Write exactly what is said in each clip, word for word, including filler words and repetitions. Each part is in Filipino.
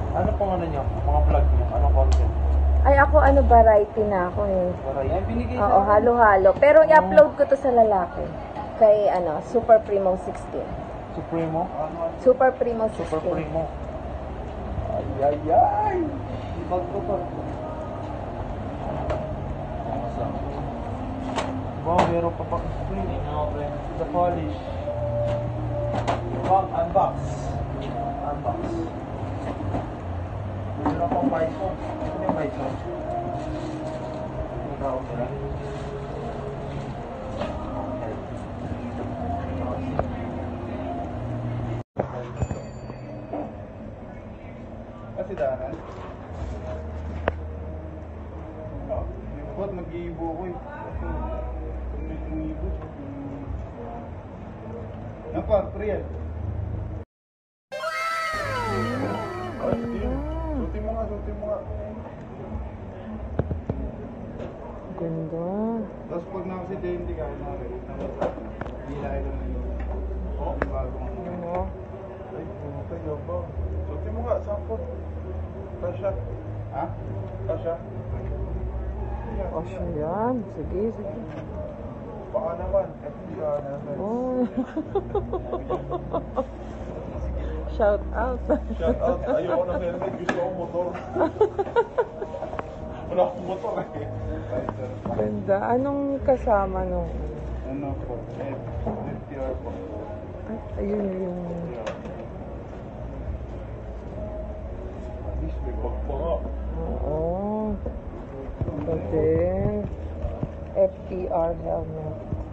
Ano pong ano nyo? Mga vlog nyo? Anong content? Ay, ako ano, variety na ako eh. Yan, binigay sa Oo, akin. halo-halo. Pero i-upload ko to sa lalaki. Kay ano, Super Primo sixteen. Supremo? Super Primo sixteen. Super Primo. Ay, ay, ay! Ibag ko to. Wow, meron pa pa screen. The polish. Wow, unbox. Unbox. Meron pang Bison. Ano yung Bison? Ikaw sila. Kasi dahanan. Oh, ba't mag-iibo ko eh? Mag-iibo. Yan pa, Priel. Ay, Tim. Suti mo nga, suti mo nga. Ganda. Tapos pag nakasidente ka, hilay lang yun. Oo, bagong ano. Ano? Ay, pumatay ka ba? Suti mo nga, sampot. Kasha. Ha? Kasha? O siya yan. Sige, sige. Baka naman. F B I naman. Oh. Shout out. Shout out. Ayoko ng helmet. Gusto ko motor. Wala akong motor eh. Ganda. Anong kasama nung... Ano po? F T R po. Ay, ayun yung... At least may bag pa nga. Oo. Ito din. F T R helmet.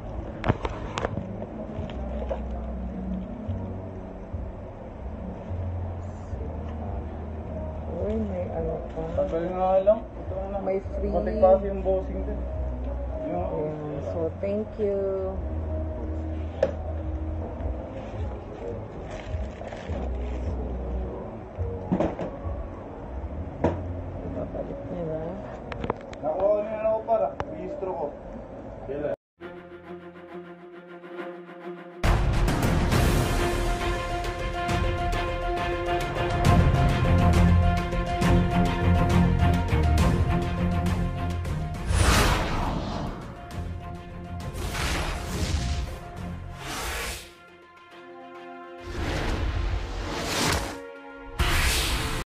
Uy, may ano pa. Tagal nga lang. Ito na. May free. Matik kasi yung bossing din. Yung... Ayan. So, thank you.